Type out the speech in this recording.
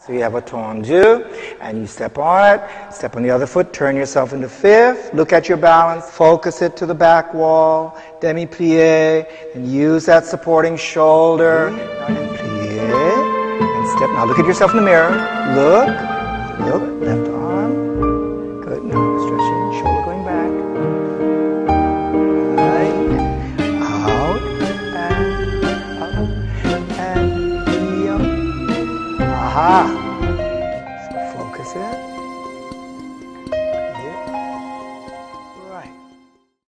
So you have a tendu, and you step on it, step on the other foot, turn yourself into fifth, look at your balance, focus it to the back wall, demi-plie, and use that supporting shoulder, and plie, and step. Now look at yourself in the mirror, look, left arm, good, now stretching, shoulder going back, right, out, and up, and aha.